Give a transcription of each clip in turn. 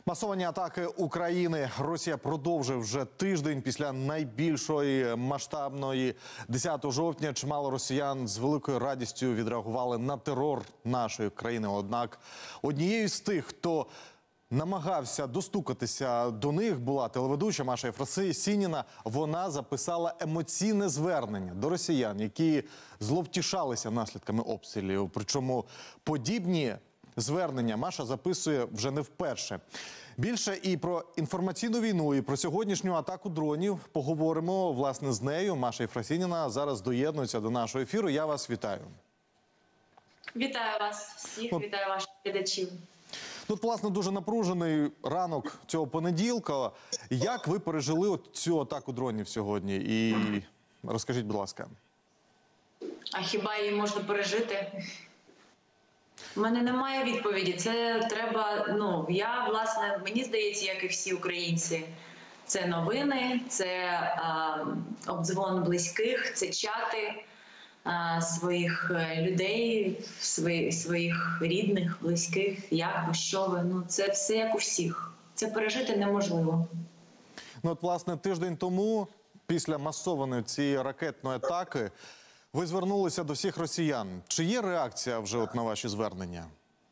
Масовані атаки України. Росія продовжує вже тиждень після найбільшої масштабної. 10 жовтня чимало росіян з великою радістю відреагували на терор нашої країни. Однак однією з тих, хто намагався достукатися до них, була телеведуча Маша Єфросиніна. Вона записала емоційне звернення до росіян, які зловтішалися наслідками обстрілів. Причому подібні звернення Маша записує вже не вперше. Більше і про інформаційну війну, і про сьогоднішню атаку дронів поговоримо, власне, з нею. Маша Єфросиніна зараз доєднується до нашого ефіру. Я вас вітаю. Вітаю вас всіх, вітаю ваших глядачів. Тут, власне, дуже напружений ранок цього понеділка. Як ви пережили цю атаку дронів сьогодні? І розкажіть, будь ласка. А хіба її можна пережити? У мене немає відповіді. Це треба, я, власне, мені здається, як і всі українці, це новини, це обдзвон близьких, це чати своїх людей, своїх рідних, близьких, як ви, що ви. Це все як у всіх. Це пережити неможливо. Власне, тиждень тому, після масованої цієї ракетної атаки, ви звернулися до всіх росіян. Чи є реакція вже на ваші звернення?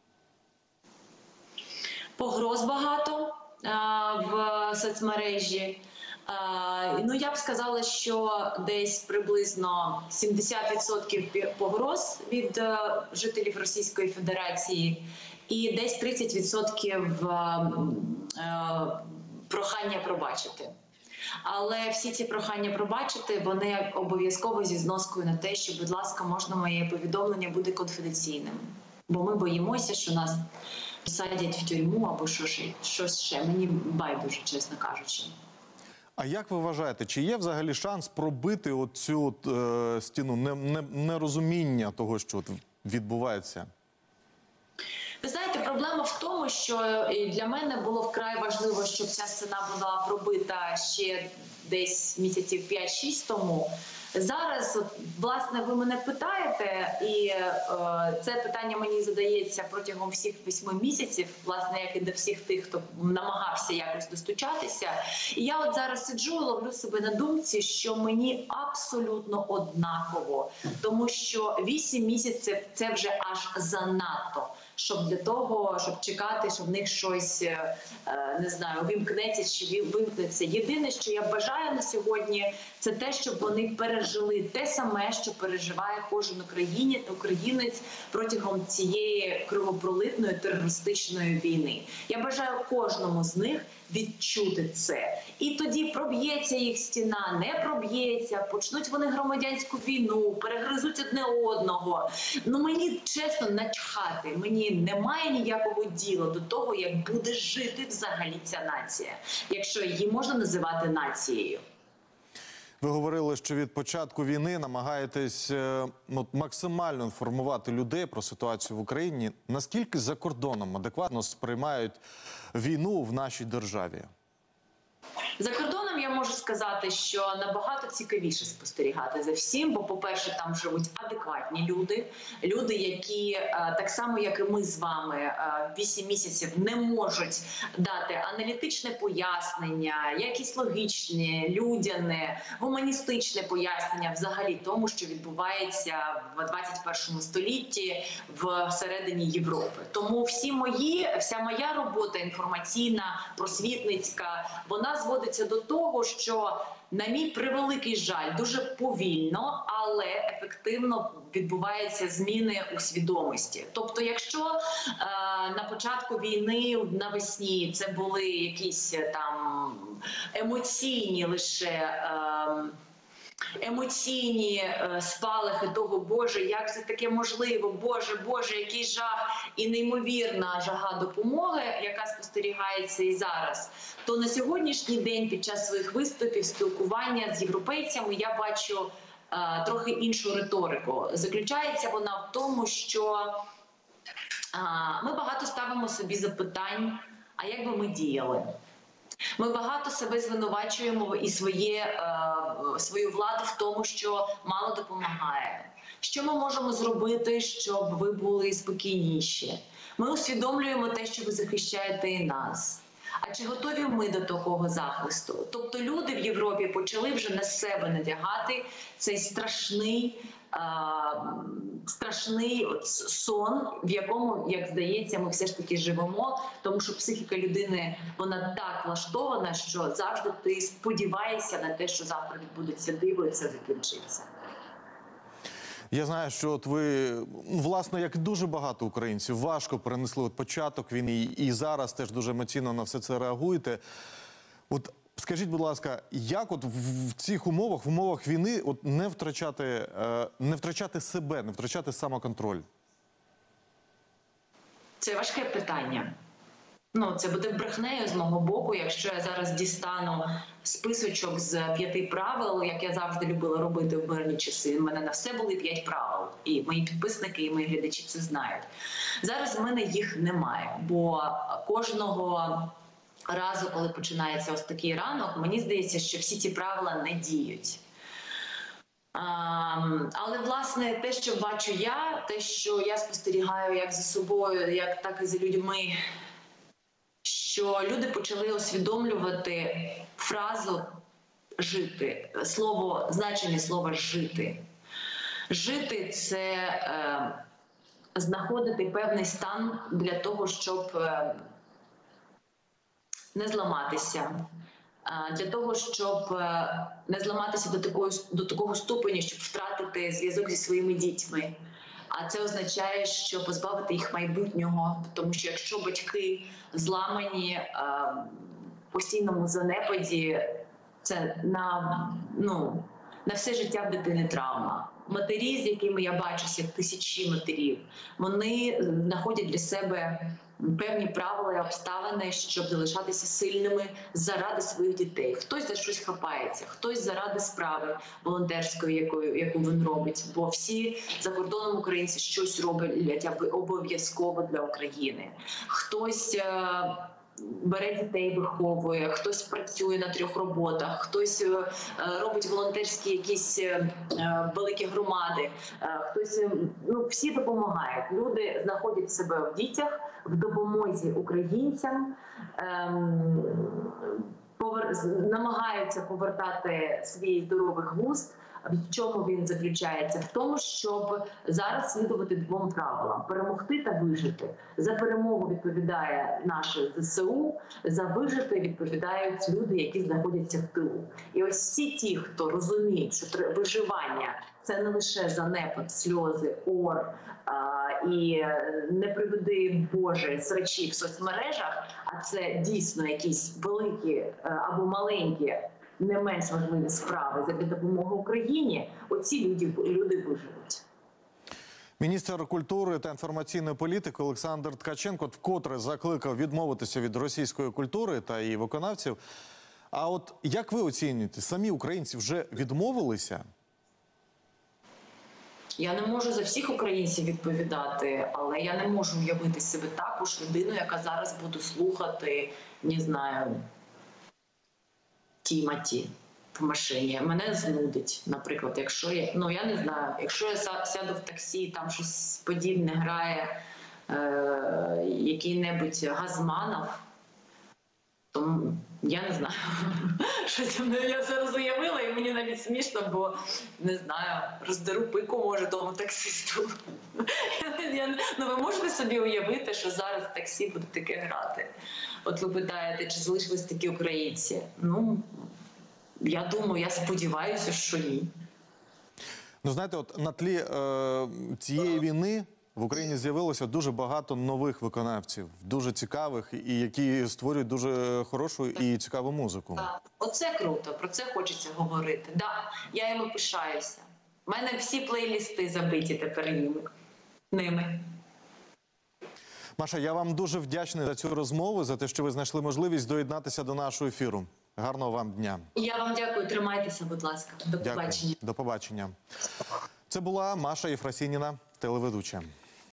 Погроз багато в соцмережі. Я б сказала, що десь приблизно 70% погроз від жителів Російської Федерації і десь 30% прохання пробачити. Але всі ці прохання пробачити, вони обов'язково зі зноскою на те, що, будь ласка, можна моє повідомлення буде конфіденційним. Бо ми боїмося, що нас посадять в тюрму або щось ще. Мені байдуже, чесно кажучи. А як ви вважаєте, чи є взагалі шанс пробити оцю стіну нерозуміння того, що відбувається? Ви знаєте, проблема в тому, що для мене було вкрай важливо, щоб ця стіна була пробита ще десь місяців 5-6 тому. Зараз, власне, ви мене питаєте, і це питання мені задається протягом всіх 8 місяців, власне, як і до всіх тих, хто намагався якось достучатися. І я зараз сиджу і ловлю себе на думці, що мені абсолютно однаково, тому що 8 місяців – це вже аж занадто. Щоб для того, щоб чекати, щоб в них щось, не знаю, вимкнеться чи вимкнеться. Єдине, що я бажаю на сьогодні, це те, щоб вони пережили те саме, що переживає кожен українець протягом цієї кровопролитної терористичної війни. Я бажаю кожному з них відчути це. І тоді проб'ється їх стіна, не проб'ється, почнуть вони громадянську війну, перегризуть одне одного. Мені, чесно, начхати. Мені немає ніякого діла до того, як буде жити взагалі ця нація, якщо її можна називати нацією. Ви говорили, що від початку війни намагаєтесь максимально інформувати людей про ситуацію в Україні. Наскільки за кордоном адекватно сприймають війну в нашій державі? За кордоном я можу сказати, що набагато цікавіше спостерігати за всім, бо, по-перше, там живуть адекватні люди, які, так само, як і ми з вами, 8 місяців не можуть дати аналітичне пояснення, якісь логічне, людяне, гуманістичне пояснення взагалі тому, що відбувається в 21 столітті всередині Європи. Тому вся моя робота інформаційна, просвітницька, вона зводиться до того, що, на мій превеликий жаль, дуже повільно, але ефективно відбуваються зміни у свідомості. Тобто, якщо на початку війни навесні це були якісь там емоційні спалахи того, Боже, як це таке можливо, Боже, який жах, і неймовірна жага допомоги, яка спостерігається і зараз, то на сьогоднішній день під час своїх виступів, спілкування з європейцями я бачу трохи іншу риторику. Заключається вона в тому, що ми багато ставимо собі запитань, а як би ми діяли? Ми багато себе звинувачуємо і свою владу в тому, що мало допомагає. Що ми можемо зробити, щоб ви були спокійніші? Ми усвідомлюємо те, що ви захищаєте і нас. А чи готові ми до такого захисту? Тобто люди в Європі почали вже на себе надягати цей страшний сон, в якому, як здається, ми все ж таки живемо, тому що психіка людини, вона так влаштована, що завжди ти сподіваєшся на те, що завтра відбудеться диво і це закінчиться. Я знаю, що от ви, власне, як і дуже багато українців, важко перенесли от початок війни і зараз теж дуже емоційно на все це реагуєте. От скажіть, будь ласка, як от в цих умовах, в умовах війни, от не втрачати себе, не втрачати самоконтроль? Це важке питання. Це буде брехнею з мого боку, якщо я зараз дістану списочок з 5 правил, як я завжди любила робити в мирні часи. У мене на все були 5 правил. І мої підписники, і мої глядачі це знають. Зараз в мене їх немає, бо кожного разу, коли починається ось такий ранок, мені здається, що всі ці правила не діють. Але, власне, те, що бачу я, те, що я спостерігаю як за собою, так і за людьми, що люди почали усвідомлювати фразу «жити», значення слова «жити». Жити – це знаходити певний стан для того, щоб не зламатися, для того, щоб не зламатися до такого ступеню, щоб втратити зв'язок зі своїми дітьми. А це означає, що позбавити їх майбутнього, тому що якщо батьки зламані в постійному занепаді, це на все життя в дитини травма. Матері, з якими я бачуся, тисячі матерів, вони знаходять для себе певні правила і обставини, щоб залишатися сильними заради своїх дітей. Хтось за щось хапається, хтось заради справи волонтерської, яку він робить. Бо всі за кордоном українці щось роблять обов'язково для України. Хтось бере дітей, виховує, хтось працює на 3 роботах, хтось робить волонтерські якісь великі громади, хтось, всі допомагають. Люди знаходять себе в дітях, в допомозі українцям, намагаються повертати свій здоровий глузд. В чому він заключається? В тому, щоб зараз слідувати 2 правилам – перемогти та вижити. За перемогу відповідає наше ЗСУ, за вижити відповідають люди, які знаходяться в тилу. І ось всі ті, хто розуміють, що виживання – це не лише занепад, сльози, ор і не приведи Боже срачі в соцмережах, а це дійсно якісь великі або маленькі, не менш важливі справи задля допомоги Україні, оці люди виживуть. Міністр культури та інформаційної політики Олександр Ткаченко вкотре закликав відмовитися від російської культури та її виконавців. А от як ви оцінюєте, самі українці вже відмовилися? Я не можу за всіх українців відповідати, але я не можу уявити себе також людину, яка зараз буде слухати, не знаю, Тіматі в машині. Мене знудить, наприклад, якщо я не знаю, якщо я сяду в таксі, там щось подібне грає який-небудь Газманов, то я не знаю, що я зараз уявила, і мені навіть смішно, бо, не знаю, роздеру пику, може, тому таксисту. Ви можете собі уявити, що зараз в таксі буде таке грати? От ви питаєте, чи залишились такі українці? Я думаю, я сподіваюся, що ні. Знаєте, от на тлі цієї війни в Україні з'явилося дуже багато нових виконавців, дуже цікавих, і які створюють дуже хорошу і цікаву музику. Так, оце круто, про це хочеться говорити. Так, я їм пишаюся. У мене всі плейлісти забиті тепер ними. Маша, я вам дуже вдячний за цю розмову, за те, що ви знайшли можливість доєднатися до нашого ефіру. Гарного вам дня. Я вам дякую, тримайтеся, будь ласка. До побачення. До побачення. Це була Маша Єфросініна, телеведуча.